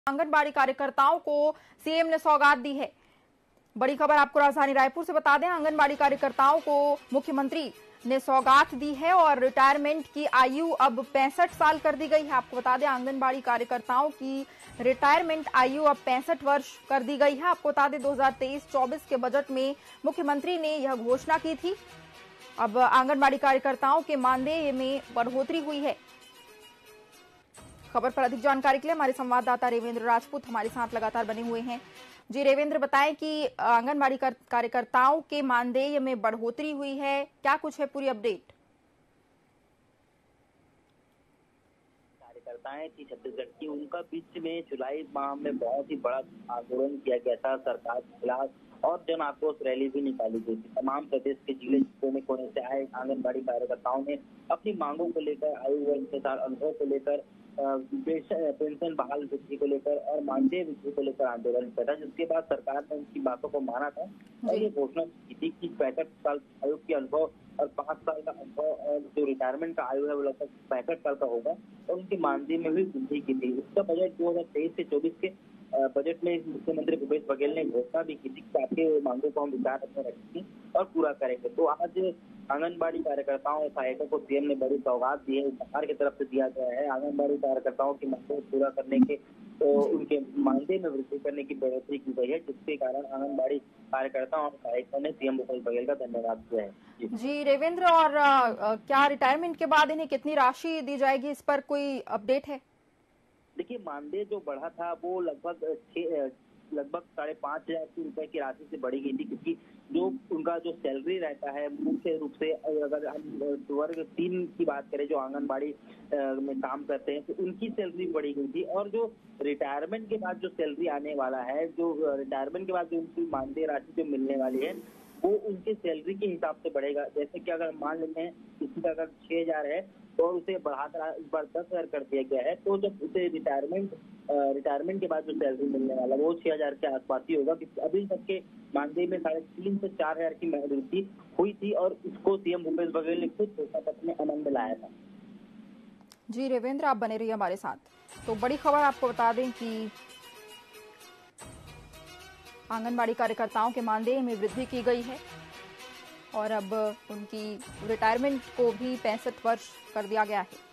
आंगनबाड़ी कार्यकर्ताओं को सीएम ने सौगात दी है। बड़ी खबर आपको राजधानी रायपुर से बता दें, आंगनबाड़ी कार्यकर्ताओं को मुख्यमंत्री ने सौगात दी है और रिटायरमेंट की आयु अब 65 साल कर दी गई है। आपको बता दें, आंगनबाड़ी कार्यकर्ताओं की रिटायरमेंट आयु अब 65 वर्ष कर दी गई है। आपको बता दें, 2023-24 के बजट में मुख्यमंत्री ने यह घोषणा की थी। अब आंगनबाड़ी कार्यकर्ताओं के मानदेय में बढ़ोतरी हुई है। खबर पर अधिक जानकारी के लिए हमारे संवाददाता रेवेंद्र राजपूत हमारे साथ लगातार बने हुए हैं। जी रेवेंद्र, बताएं कि आंगनबाड़ी कार्यकर्ताओं के मानदेय में बढ़ोतरी हुई है, क्या कुछ है पूरी अपडेट? कार्यकर्ताएं थी छत्तीसगढ़ की, उनका बीच में जुलाई माह में बहुत ही बड़ा आंदोलन किया गया था सरकार के खिलाफ और जन आक्रोश रैली भी निकाली गई थी। तमाम प्रदेश के जिले कोने कोने से आए आंगनबाड़ी कार्यकर्ताओं ने अपनी मांगों को लेकर, आयु वर्ग के साथ अनुभव को लेकर, पेंशन बहाल वृद्धि को लेकर और मानदेय वृद्धि को लेकर आंदोलन किया था, जिसके बाद सरकार ने उनकी बातों को माना था और ये घोषणा की थी कि 65 साल आयु के अनुभव और 5 साल का अनुभव और जो रिटायरमेंट का आयु है वो लगभग 65 साल का होगा और उनकी मानदेय में भी वृद्धि की थी। उसका बजट 2023 से 24 के बजट में मुख्यमंत्री भूपेश बघेल ने घोषणा भी की थी कि आपके मांगों को हम विचार में रखेंगे और पूरा करेंगे। तो आज आंगनबाड़ी कार्यकर्ताओं और सहायकों को सीएम ने बड़ी सौगात दी है, सरकार की तरफ से दिया गया है। आंगनबाड़ी कार्यकर्ताओं की मांगों को पूरा करने के तो उनके मानदेय में वृद्धि करने की बढ़ोतरी की गई है, जिसके कारण आंगनबाड़ी कार्यकर्ताओं और सहायकों ने सीएम भूपेश बघेल का धन्यवाद किया है। जी रेवेंद्र, और क्या रिटायरमेंट के बाद इन्हें कितनी राशि दी जाएगी, इस पर कोई अपडेट है? देखिए, मानदेय जो बढ़ा था वो लगभग 5,500 रुपए की राशि से बढ़ी गई थी, क्योंकि जो उनका जो सैलरी रहता है मुख्य रूप से, अगर हम वर्ग 3 की बात करें जो आंगनबाड़ी में काम करते हैं, तो उनकी सैलरी बढ़ी गई थी और जो रिटायरमेंट के बाद जो सैलरी आने वाला है, जो रिटायरमेंट के बाद जो उनकी मानदेय राशि जो मिलने वाली है वो उनकी सैलरी के हिसाब से बढ़ेगा। जैसे कि अगर मान लेते हैं किसी का अगर 6,000 है तो उसे बढ़ाकर इस बार 10,000 कर दिया गया है, तो जब उसे रिटायरमेंट के बाद जो सैलरी मिलने वाला वो 6,000 के आसपास ही होगा। अभी तक के मानदेय में 3,500 से 4,000 की वृद्धि हुई थी और इसको सीएम भूपेश बघेल ने खुद घोषणा पत्र में अमल में लाया था। जी रेवेंद्र, आप बने रहिए हमारे साथ। तो बड़ी खबर आपको बता दें कि आंगनबाड़ी कार्यकर्ताओं के मानदेय में वृद्धि की गई है और अब उनकी रिटायरमेंट को भी 65 वर्ष कर दिया गया है।